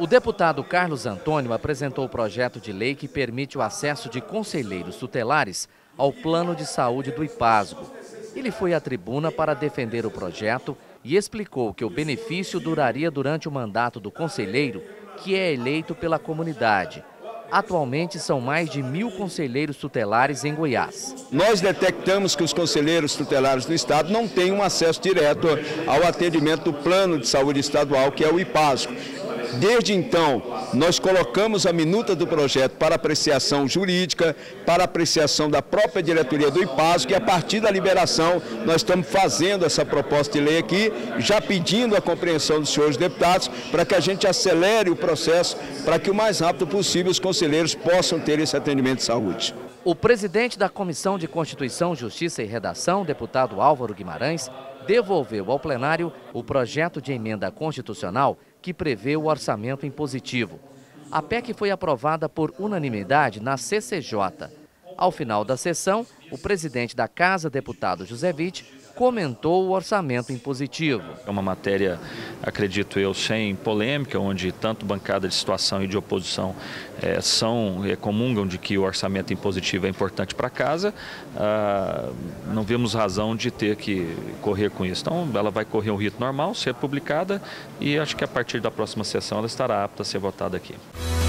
O deputado Carlos Antônio apresentou o projeto de lei que permite o acesso de conselheiros tutelares ao plano de saúde do IPASGO. Ele foi à tribuna para defender o projeto e explicou que o benefício duraria durante o mandato do conselheiro, que é eleito pela comunidade. Atualmente são mais de 1.000 conselheiros tutelares em Goiás. Nós detectamos que os conselheiros tutelares do Estado não têm um acesso direto ao atendimento do plano de saúde estadual, que é o IPASGO. Desde então, nós colocamos a minuta do projeto para apreciação jurídica, para apreciação da própria diretoria do IPASGO, e a partir da liberação nós estamos fazendo essa proposta de lei aqui, já pedindo a compreensão dos senhores deputados para que a gente acelere o processo, para que o mais rápido possível os conselheiros possam ter esse atendimento de saúde. O presidente da Comissão de Constituição, Justiça e Redação, deputado Álvaro Guimarães, devolveu ao plenário o projeto de emenda constitucional que prevê o orçamento impositivo. A PEC foi aprovada por unanimidade na CCJ. Ao final da sessão, o presidente da Casa, deputado José Witt, comentou o orçamento impositivo. É uma matéria, acredito eu, sem polêmica, onde tanto bancada de situação e de oposição comungam de que o orçamento impositivo é importante para a casa. Não vemos razão de ter que correr com isso. Então, ela vai correr um rito normal, ser publicada, e acho que a partir da próxima sessão ela estará apta a ser votada aqui.